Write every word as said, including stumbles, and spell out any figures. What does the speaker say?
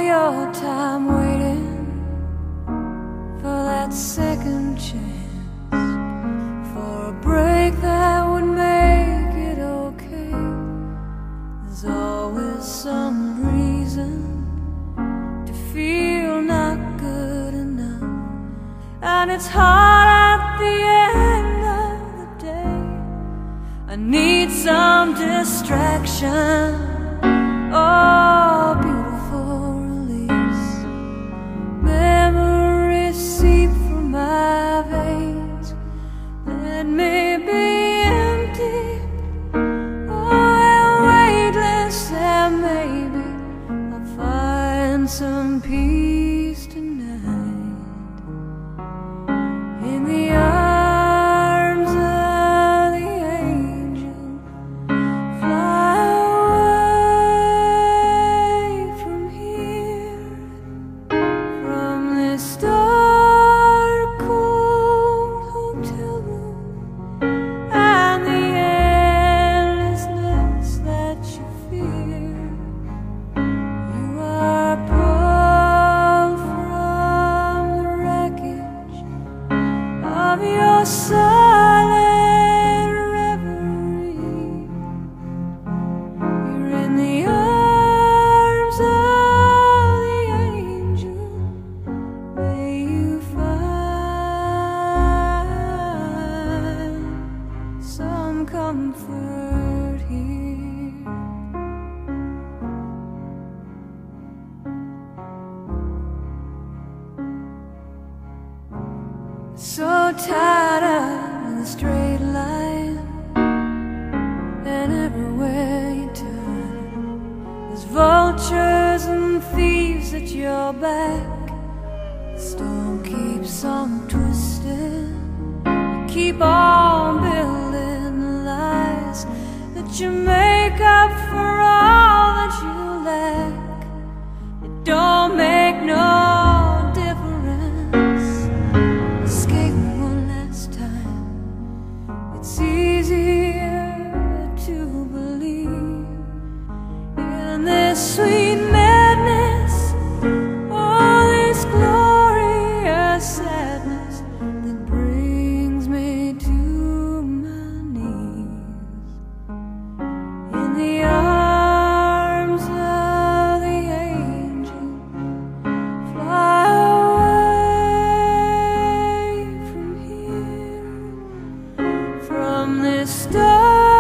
your time waiting for that second chance, for a break that would make it okay. There's always some reason to feel not good enough, and it's hard at the end of the day. I need some distraction, oh, beautiful release. Memories seep from my veins. Let me be empty, oh, and weightless, and maybe I'll find some peace tonight in the arms of the angel. Fly away from here, from this dark, cold hotel room, and the endlessness that you fear. You are pulled from the wreckage of your silent reverie. You're in the arms of the angel. May you find some comfort here. So tired of the straight line, and everywhere you turn, there's vultures and thieves at your back. The storm keeps on twisting. You keep on building the lies that you make up for all that you lack. It don't make no difference. Escape one last time. It's easier to believe in this sweet madness, all this glorious sadness that brings me to my knees. In the arms of the angel, fly away from here, from this dark